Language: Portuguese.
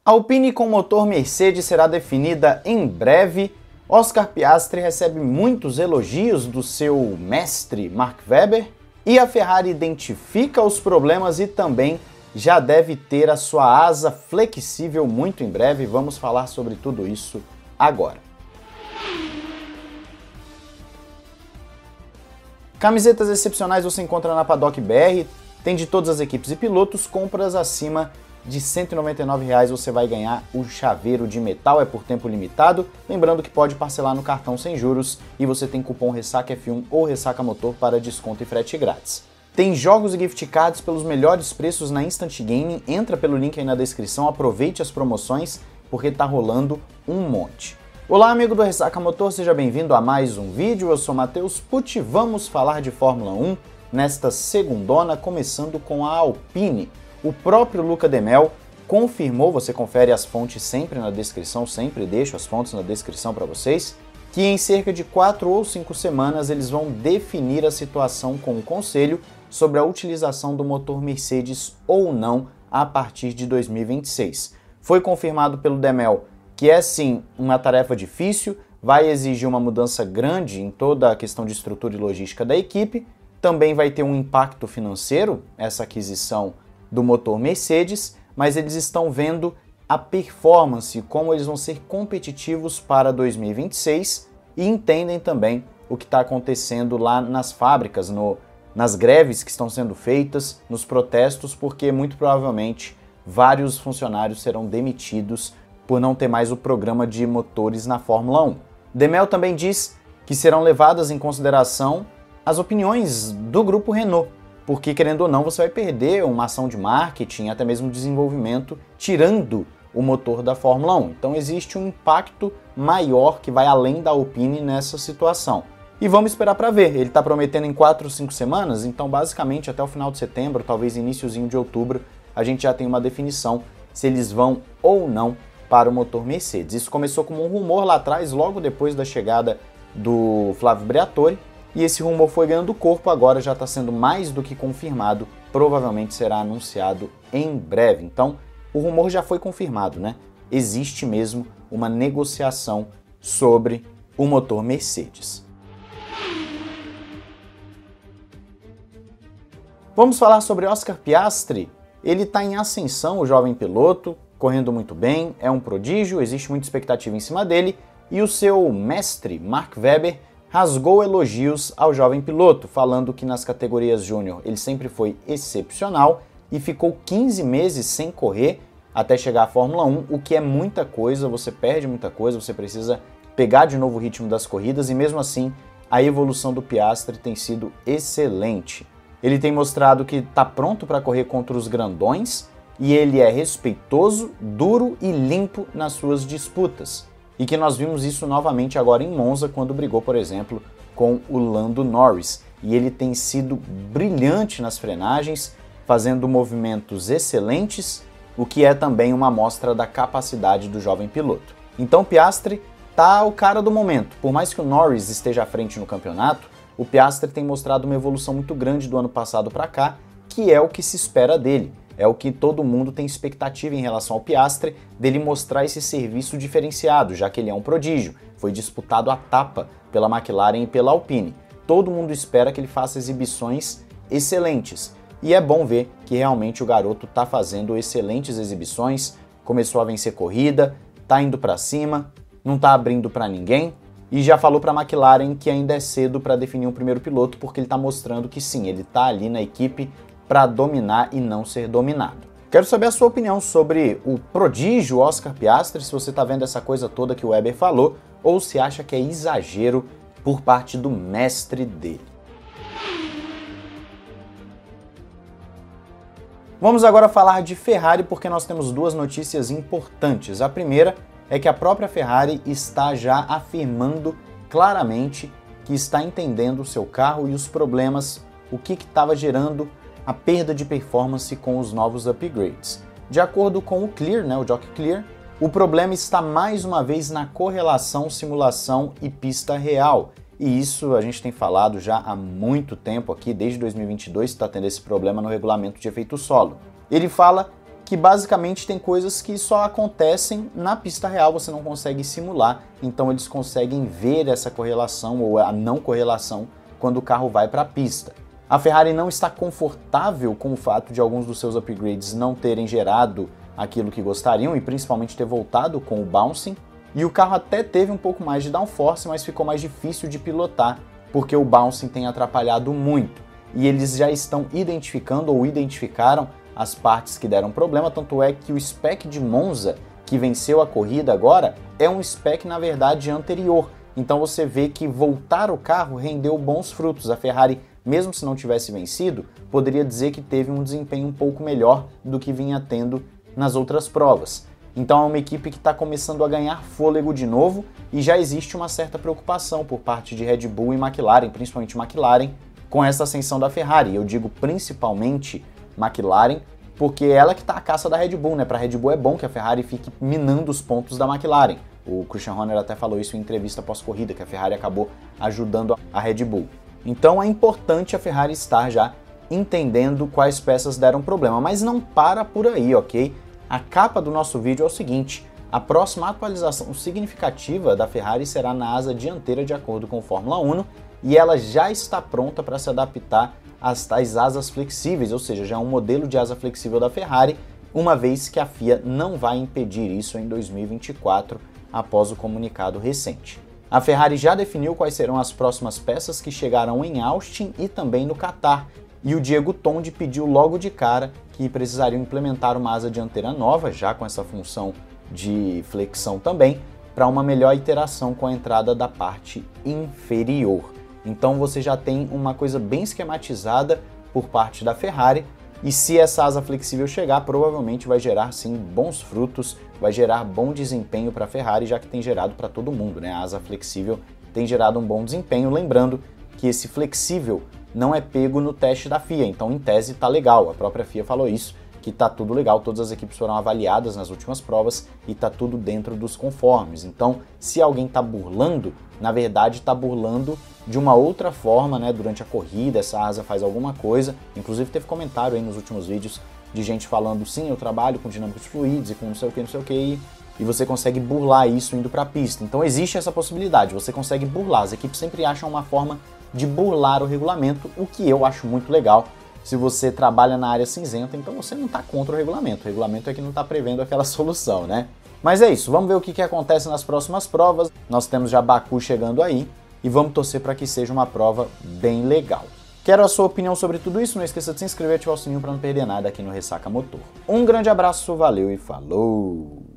A Alpine com motor Mercedes será definida em breve. Oscar Piastri recebe muitos elogios do seu mestre Mark Webber e a Ferrari identifica os problemas e também já deve ter a sua asa flexível muito em breve. Vamos falar sobre tudo isso agora. Camisetas excepcionais você encontra na Paddock BR, tem de todas as equipes e pilotos, compras acima de R$ 199 você vai ganhar o chaveiro de metal, é por tempo limitado, lembrando que pode parcelar no cartão sem juros e você tem cupom Ressaca F1 ou Ressaca Motor para desconto e frete grátis. Tem jogos e gift cards pelos melhores preços na Instant Gaming, entra pelo link aí na descrição, aproveite as promoções porque tá rolando um monte. Olá amigo do Ressaca Motor, seja bem-vindo a mais um vídeo, eu sou Matheus Pucci, vamos falar de Fórmula 1 nesta segundona, começando com a Alpine. O próprio Luca De Mel confirmou, você confere as fontes sempre na descrição, sempre deixo as fontes na descrição para vocês, que em cerca de 4 ou 5 semanas eles vão definir a situação com o conselho sobre a utilização do motor Mercedes ou não a partir de 2026. Foi confirmado pelo De Mel que é sim uma tarefa difícil, vai exigir uma mudança grande em toda a questão de estrutura e logística da equipe, também vai ter um impacto financeiro, essa aquisição do motor Mercedes, mas eles estão vendo a performance, como eles vão ser competitivos para 2026 e entendem também o que está acontecendo lá nas fábricas, nas greves que estão sendo feitas, nos protestos, porque muito provavelmente vários funcionários serão demitidos por não ter mais o programa de motores na Fórmula 1. De Mel também diz que serão levadas em consideração as opiniões do grupo Renault, porque querendo ou não você vai perder uma ação de marketing, até mesmo desenvolvimento, tirando o motor da Fórmula 1. Então existe um impacto maior que vai além da Alpine nessa situação. E vamos esperar para ver, ele está prometendo em 4 ou 5 semanas, então basicamente até o final de setembro, talvez iniciozinho de outubro, a gente já tem uma definição se eles vão ou não para o motor Mercedes. Isso começou como um rumor lá atrás, logo depois da chegada do Flávio Briatore, e esse rumor foi ganhando corpo, agora já está sendo mais do que confirmado, provavelmente será anunciado em breve. Então, o rumor já foi confirmado, né? Existe mesmo uma negociação sobre o motor Mercedes. Vamos falar sobre Oscar Piastri. Ele está em ascensão, o jovem piloto, correndo muito bem, é um prodígio, existe muita expectativa em cima dele, e o seu mestre, Mark Webber, rasgou elogios ao jovem piloto, falando que nas categorias júnior ele sempre foi excepcional e ficou 15 meses sem correr até chegar à Fórmula 1, o que é muita coisa, você perde muita coisa, você precisa pegar de novo o ritmo das corridas e mesmo assim a evolução do Piastri tem sido excelente. Ele tem mostrado que está pronto para correr contra os grandões e ele é respeitoso, duro e limpo nas suas disputas. E que nós vimos isso novamente agora em Monza, quando brigou, por exemplo, com o Lando Norris. E ele tem sido brilhante nas frenagens, fazendo movimentos excelentes, o que é também uma amostra da capacidade do jovem piloto. Então Piastri tá o cara do momento. Por mais que o Norris esteja à frente no campeonato, o Piastri tem mostrado uma evolução muito grande do ano passado para cá, que é o que se espera dele. É o que todo mundo tem expectativa em relação ao Piastri, dele mostrar esse serviço diferenciado, já que ele é um prodígio. Foi disputado a tapa pela McLaren e pela Alpine. Todo mundo espera que ele faça exibições excelentes. E é bom ver que realmente o garoto está fazendo excelentes exibições, começou a vencer corrida, está indo para cima, não está abrindo para ninguém. E já falou para a McLaren que ainda é cedo para definir um primeiro piloto, porque ele está mostrando que sim, ele está ali na equipe para dominar e não ser dominado. Quero saber a sua opinião sobre o prodígio Oscar Piastri, se você está vendo essa coisa toda que o Webber falou, ou se acha que é exagero por parte do mestre dele. Vamos agora falar de Ferrari, porque nós temos duas notícias importantes. A primeira é que a própria Ferrari está já afirmando claramente que está entendendo o seu carro e os problemas, o que estava gerando a perda de performance com os novos upgrades. De acordo com o Clear, o Jockey Clear, o problema está mais uma vez na correlação simulação e pista real. E isso a gente tem falado já há muito tempo aqui, desde 2022 está tendo esse problema no regulamento de efeito solo. Ele fala que basicamente tem coisas que só acontecem na pista real, você não consegue simular, então eles conseguem ver essa correlação ou a não correlação quando o carro vai para a pista. A Ferrari não está confortável com o fato de alguns dos seus upgrades não terem gerado aquilo que gostariam e principalmente ter voltado com o bouncing, e o carro até teve um pouco mais de downforce, mas ficou mais difícil de pilotar, porque o bouncing tem atrapalhado muito, e eles já estão identificando ou identificaram as partes que deram problema, tanto é que o spec de Monza, que venceu a corrida agora, é um spec na verdade anterior, então você vê que voltar o carro rendeu bons frutos. A Ferrari, mesmo se não tivesse vencido, poderia dizer que teve um desempenho um pouco melhor do que vinha tendo nas outras provas. Então é uma equipe que está começando a ganhar fôlego de novo e já existe uma certa preocupação por parte de Red Bull e McLaren, principalmente McLaren, com essa ascensão da Ferrari. Eu digo principalmente McLaren, porque é ela que está à caça da Red Bull, né? Para a Red Bull é bom que a Ferrari fique minando os pontos da McLaren. O Christian Horner até falou isso em entrevista pós-corrida, que a Ferrari acabou ajudando a Red Bull. Então é importante a Ferrari estar já entendendo quais peças deram problema, mas não para por aí, ok? A capa do nosso vídeo é o seguinte: a próxima atualização significativa da Ferrari será na asa dianteira de acordo com o Fórmula 1 e ela já está pronta para se adaptar às tais asas flexíveis, ou seja, já é um modelo de asa flexível da Ferrari, uma vez que a FIA não vai impedir isso em 2024 após o comunicado recente. A Ferrari já definiu quais serão as próximas peças que chegarão em Austin e também no Qatar, e o Diego Tondi pediu logo de cara que precisariam implementar uma asa dianteira nova, já com essa função de flexão também, para uma melhor interação com a entrada da parte inferior. Então você já tem uma coisa bem esquematizada por parte da Ferrari, e se essa asa flexível chegar, provavelmente vai gerar sim bons frutos, vai gerar bom desempenho para a Ferrari, já que tem gerado para todo mundo, né? A asa flexível tem gerado um bom desempenho, lembrando que esse flexível não é pego no teste da FIA, então em tese tá legal, a própria FIA falou isso, que tá tudo legal, todas as equipes foram avaliadas nas últimas provas e tá tudo dentro dos conformes. Então, se alguém tá burlando, na verdade tá burlando de uma outra forma, né? Durante a corrida, essa asa faz alguma coisa, inclusive teve comentário aí nos últimos vídeos de gente falando, sim, eu trabalho com dinâmicos fluidos e com não sei o que, e você consegue burlar isso indo para a pista. Então existe essa possibilidade, você consegue burlar, as equipes sempre acham uma forma de burlar o regulamento, o que eu acho muito legal. Se você trabalha na área cinzenta, então você não está contra o regulamento é que não está prevendo aquela solução, né? Mas é isso, vamos ver o que acontece nas próximas provas. Nós temos já Baku chegando aí e vamos torcer para que seja uma prova bem legal. Quero a sua opinião sobre tudo isso, não esqueça de se inscrever e ativar o sininho para não perder nada aqui no Ressaca Motor. Um grande abraço, valeu e falou!